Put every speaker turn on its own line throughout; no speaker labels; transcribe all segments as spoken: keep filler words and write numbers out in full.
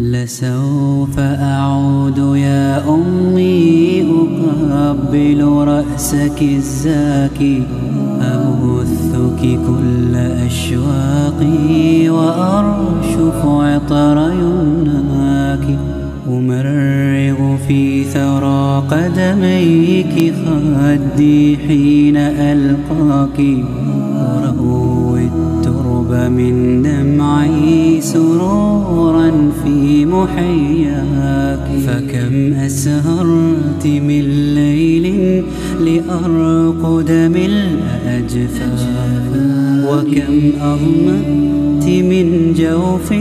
لسوف أعود يا أمي أقبل رأسك الزاكي، أبثك كل أشواقي وأرشف عطر يمناك، أمرغ في ثرى قدميك خدي حين ألقاك، أروي الترب من دمعي سرورا في محياك. فكم أسهرت من ليل لأرقد ملء أجفاك، وكم أظمأت من جوف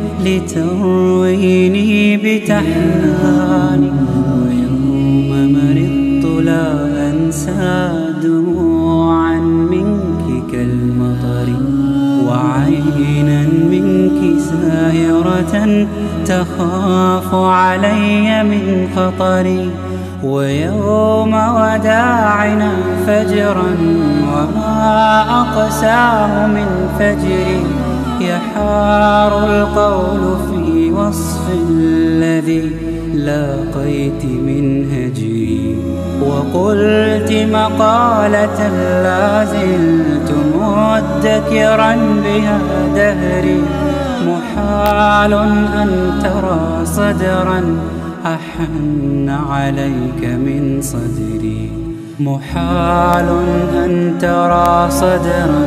لترويني بتحناني، ويوم مرضت لا أنسى دموعا منك كالمطر، وعينا منك ساهرة تخاف علي من خطري، ويوم وداعنا فجرا وما أقساه من فجري، يحار القول في وصف الذي لاقيت من هجري، وقلت مقالة لا زلت مدكرا بها دهري، محال أن ترى صدرا أحن عليك من صدري، محال أن ترى صدرا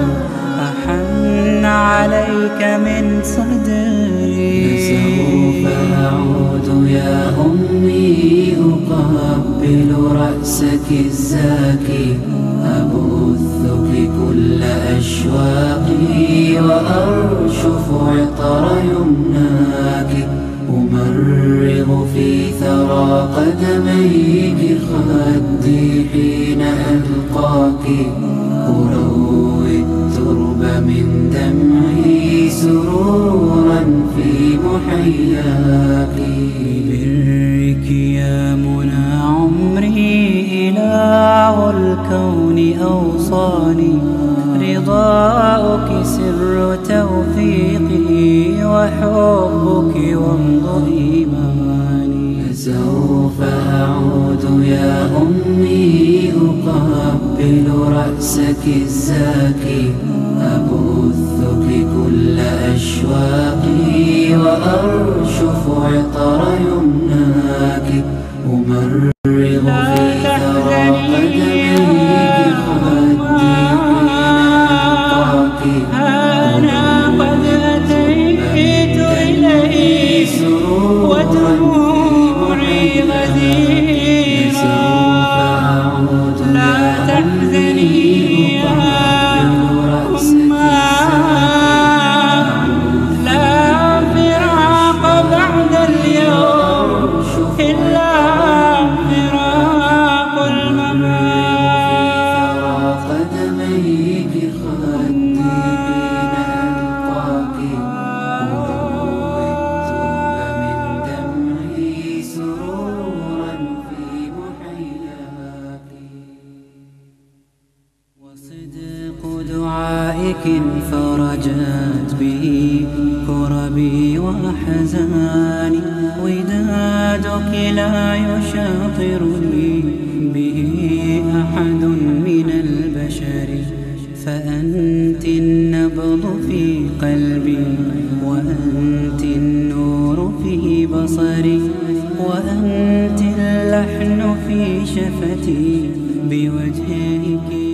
أحن عليك من صدري.
لسوف أعود يا أمي أقبل رأسك الزاكي، أبثك كل أشواقي وأرشف عطر يمناك، أمرغ في ثرى قدميك خدي حين ألقاك، أروي الترب من دمعي سرورا في محياك.
ببرك يا منى عمري إله الكون أوصاني، رضاؤك سر توفيقي وحبك وامض إيماني.
لسوف أعود يا أمي أقبل رأسك الزاكي، أبثك كل أشواقي وأرشف عطر يمناك، أمرغ في ثرى قدميك خدي حين ألقاك،
أنا قد أتيت إليك ودموعي غزيرة، لا تحزني يا أمّا، لا فراق بعد اليوم إلا فراق الممات.
قدميك خدي حين ألقاك، أروي الترب من دمعي سرورا في محياك.
وصدق دعائك انفرجت به كربي وحزاني، ودادك لا يشاطرني به أحد من البشر، فأنت النبض في قلبي، وأنت النور في بصري، وأنت اللحن في شفتي، بوجهك